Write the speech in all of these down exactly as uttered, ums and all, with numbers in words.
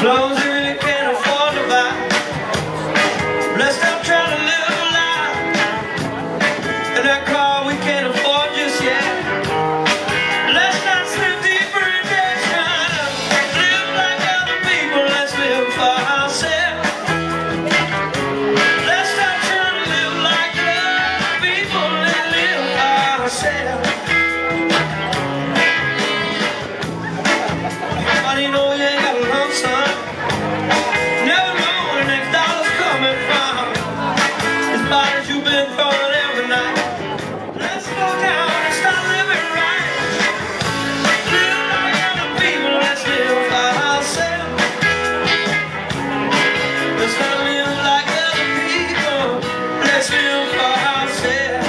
Clothes you really can't afford to buy. Let's stop trying to live a lie. And that car we can't afford just yet. Let's not slip deeper in debt, trying to live like other people. Let's live for ourselves. Let's stop trying to live like other people and live for ourselves. Everybody know you ain't got a lump sum. Never know where the next dollar's coming from. As bad as you've been throwing every night. Let's slow down and start living right. Live like other people, let's live for ourselves. Let's not live like other people, let's live for ourselves.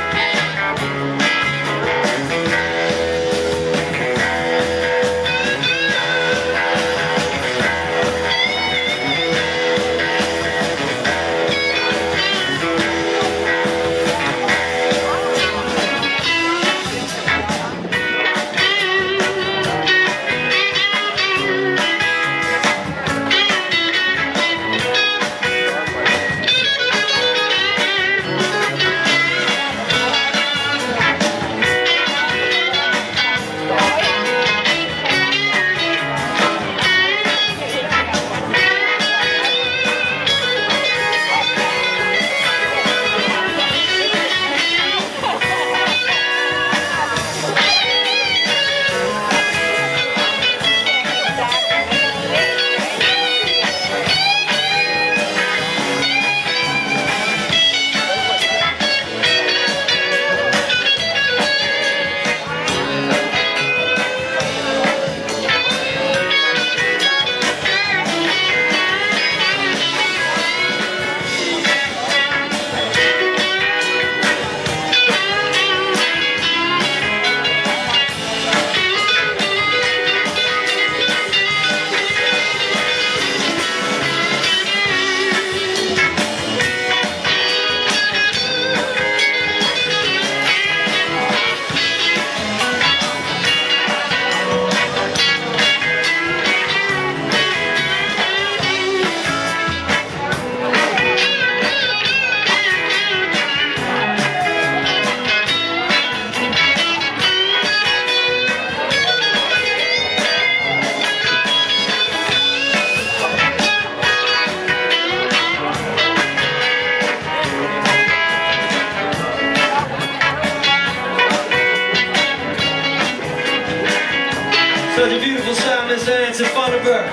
Such a beautiful sound, Mister Anson Funderburgh.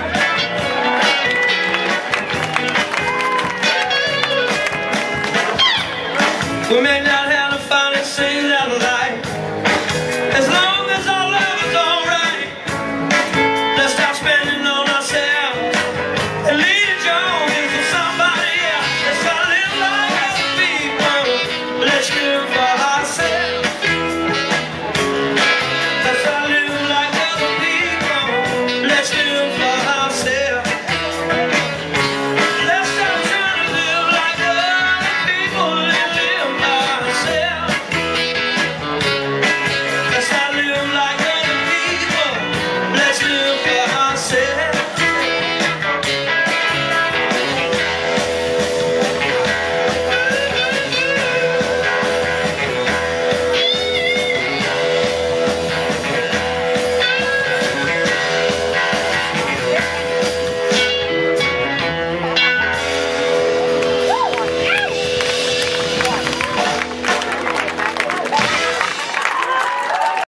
We may not have the finest things out of life, as long as our love is alright. Let's stop spending on ourselves and leave the joys for somebody else. Let's not live like other people, let's live for ourselves. Let's not live like other people, let's live